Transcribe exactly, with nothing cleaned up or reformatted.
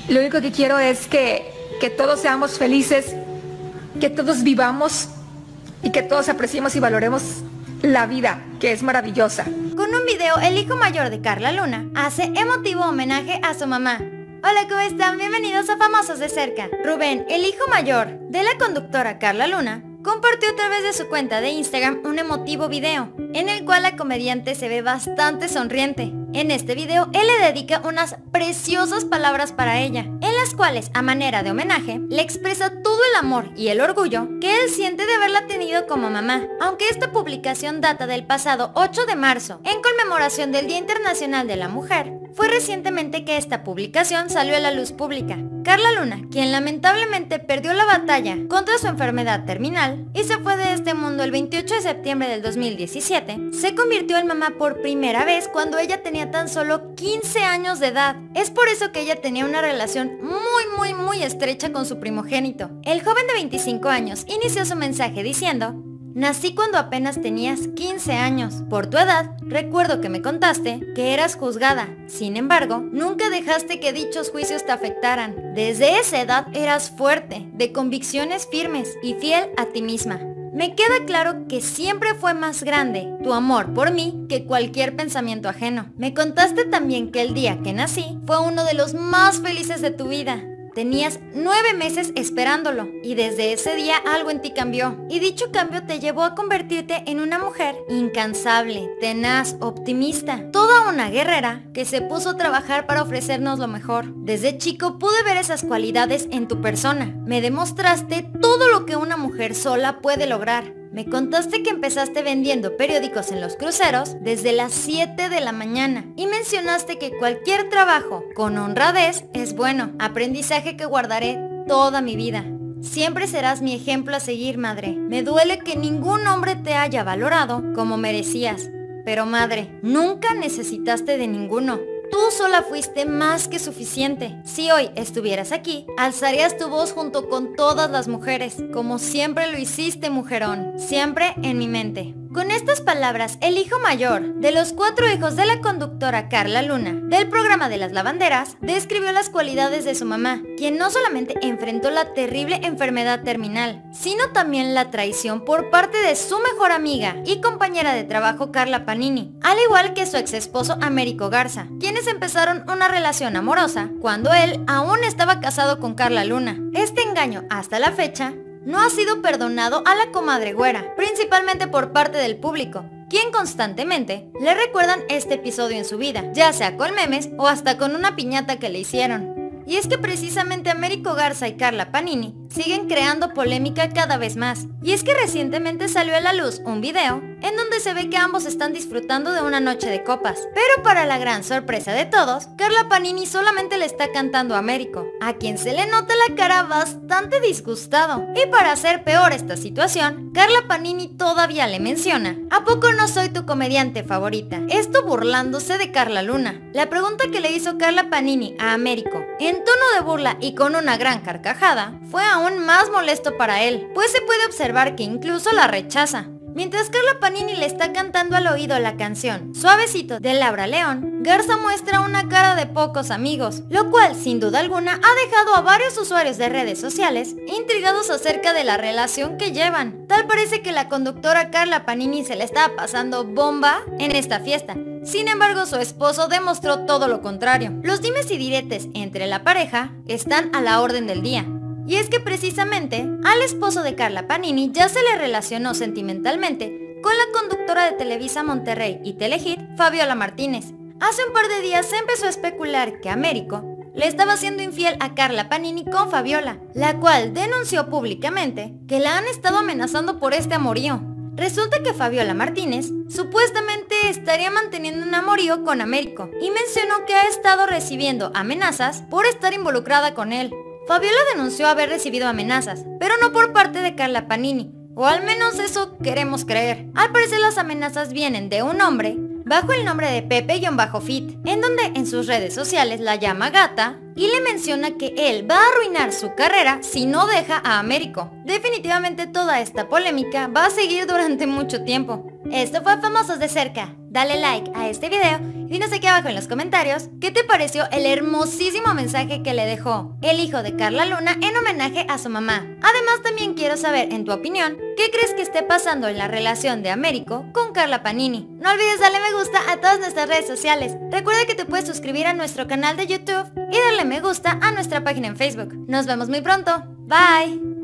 Lo único que quiero es que, que todos seamos felices, que todos vivamos y que todos apreciemos y valoremos la vida, que es maravillosa. Con un video, el hijo mayor de Carla Luna hace emotivo homenaje a su mamá. Hola, ¿cómo están? Bienvenidos a Famosos de Cerca. Rubén, el hijo mayor de la conductora Carla Luna, compartió a través de su cuenta de Instagram un emotivo video, en el cual la comediante se ve bastante sonriente. En este video, él le dedica unas preciosas palabras para ella, en las cuales, a manera de homenaje, le expresa todo el amor y el orgullo que él siente de haberla tenido como mamá. Aunque esta publicación data del pasado ocho de marzo, en conmemoración del Día Internacional de la Mujer, fue recientemente que esta publicación salió a la luz pública. Carla Luna, quien lamentablemente perdió la batalla contra su enfermedad terminal y se fue de este mundo el veintiocho de septiembre del dos mil diecisiete, se convirtió en mamá por primera vez cuando ella tenía tan solo quince años de edad. Es por eso que ella tenía una relación muy muy muy estrecha con su primogénito. El joven de veinticinco años inició su mensaje diciendo: nací cuando apenas tenías quince años. Por tu edad, recuerdo que me contaste que eras juzgada. Sin embargo, nunca dejaste que dichos juicios te afectaran. Desde esa edad eras fuerte, de convicciones firmes y fiel a ti misma. Me queda claro que siempre fue más grande tu amor por mí que cualquier pensamiento ajeno. Me contaste también que el día que nací fue uno de los más felices de tu vida. Tenías nueve meses esperándolo y desde ese día algo en ti cambió. Y dicho cambio te llevó a convertirte en una mujer incansable, tenaz, optimista. Toda una guerrera que se puso a trabajar para ofrecernos lo mejor. Desde chico pude ver esas cualidades en tu persona. Me demostraste todo lo que una mujer sola puede lograr. Me contaste que empezaste vendiendo periódicos en los cruceros desde las siete de la mañana y mencionaste que cualquier trabajo con honradez es bueno, aprendizaje que guardaré toda mi vida. Siempre serás mi ejemplo a seguir, madre. Me duele que ningún hombre te haya valorado como merecías, pero madre, nunca necesitaste de ninguno. Tú sola fuiste más que suficiente. Si hoy estuvieras aquí, alzarías tu voz junto con todas las mujeres, como siempre lo hiciste, mujerón, siempre en mi mente. Con estas palabras, el hijo mayor de los cuatro hijos de la conductora Carla Luna, del programa de las lavanderas, describió las cualidades de su mamá, quien no solamente enfrentó la terrible enfermedad terminal, sino también la traición por parte de su mejor amiga y compañera de trabajo Carla Panini, al igual que su ex esposo Américo Garza, quienes empezaron una relación amorosa cuando él aún estaba casado con Carla Luna. Este engaño, hasta la fecha, no ha sido perdonado a la comadre güera, principalmente por parte del público, quien constantemente le recuerdan este episodio en su vida, ya sea con memes o hasta con una piñata que le hicieron. Y es que precisamente Américo Garza y Carla Panini siguen creando polémica cada vez más. Y es que recientemente salió a la luz un video en donde se ve que ambos están disfrutando de una noche de copas. Pero para la gran sorpresa de todos, Carla Panini solamente le está cantando a Américo, a quien se le nota la cara bastante disgustado. Y para hacer peor esta situación, Carla Panini todavía le menciona: ¿a poco no soy tu comediante favorita? Esto burlándose de Carla Luna. La pregunta que le hizo Carla Panini a Américo, en tono de burla y con una gran carcajada, fue aún más molesto para él, pues se puede observar que incluso la rechaza. Mientras Carla Panini le está cantando al oído la canción Suavecito de Laura León, Garza muestra una cara de pocos amigos, lo cual sin duda alguna ha dejado a varios usuarios de redes sociales intrigados acerca de la relación que llevan. Tal parece que la conductora Carla Panini se le estaba pasando bomba en esta fiesta. Sin embargo, su esposo demostró todo lo contrario. Los dimes y diretes entre la pareja están a la orden del día. Y es que precisamente al esposo de Carla Panini ya se le relacionó sentimentalmente con la conductora de Televisa Monterrey y Telehit, Fabiola Martínez. Hace un par de días se empezó a especular que Américo le estaba siendo infiel a Carla Panini con Fabiola, la cual denunció públicamente que la han estado amenazando por este amorío. Resulta que Fabiola Martínez supuestamente estaría manteniendo un amorío con Américo y mencionó que ha estado recibiendo amenazas por estar involucrada con él. Fabiola denunció haber recibido amenazas, pero no por parte de Carla Panini, o al menos eso queremos creer. Al parecer las amenazas vienen de un hombre bajo el nombre de Pepe-Fit, en donde en sus redes sociales la llama gata y le menciona que él va a arruinar su carrera si no deja a Américo. Definitivamente toda esta polémica va a seguir durante mucho tiempo. Esto fue Famosos de Cerca. Dale like a este video y dinos aquí abajo en los comentarios qué te pareció el hermosísimo mensaje que le dejó el hijo de Carla Luna en homenaje a su mamá. Además, también quiero saber, en tu opinión, ¿qué crees que esté pasando en la relación de Américo con Carla Panini? No olvides darle me gusta a todas nuestras redes sociales. Recuerda que te puedes suscribir a nuestro canal de YouTube y darle me gusta a nuestra página en Facebook. Nos vemos muy pronto. Bye.